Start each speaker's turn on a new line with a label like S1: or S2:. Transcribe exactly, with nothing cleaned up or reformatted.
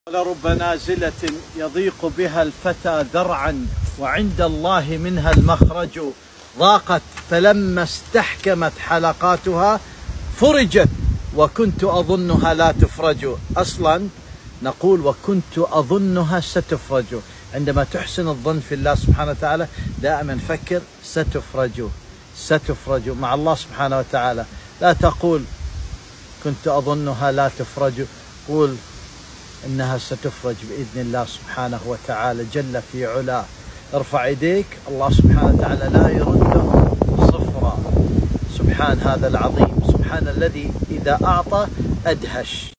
S1: لرب نازلة يضيق بها الفتى ذرعا وعند الله منها المخرج، ضاقت فلما استحكمت حلقاتها فرجت وكنت أظنها لا تفرج. أصلا نقول وكنت أظنها ستفرج. عندما تحسن الظن في الله سبحانه وتعالى دائما فكر ستفرج ستفرج مع الله سبحانه وتعالى. لا تقول كنت أظنها لا تفرج، قول إنها ستفرج بإذن الله سبحانه وتعالى جل في علاه. ارفع يديك، الله سبحانه وتعالى لا يرده صفرا. سبحان هذا العظيم، سبحان الذي إذا أعطى أدهش.